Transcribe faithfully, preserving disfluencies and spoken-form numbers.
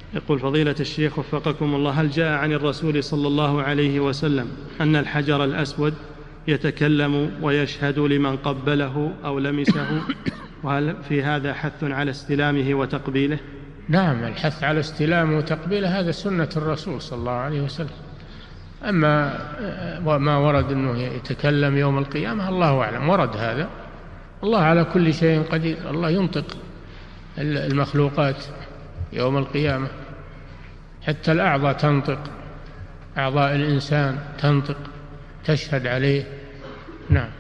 يقول فضيلة الشيخ وفقكم الله، هل جاء عن الرسول صلى الله عليه وسلم أن الحجر الأسود يتكلم ويشهد لمن قبله أو لمسه، وهل في هذا حث على استلامه وتقبيله؟ نعم، الحث على استلامه وتقبيله هذا سنة الرسول صلى الله عليه وسلم. أما ما ورد أنه يتكلم يوم القيامة الله أعلم، ورد هذا، الله على كل شيء قدير، الله ينطق المخلوقات يوم القيامة، حتى الأعضاء تنطق، أعضاء الإنسان تنطق تشهد عليه. نعم.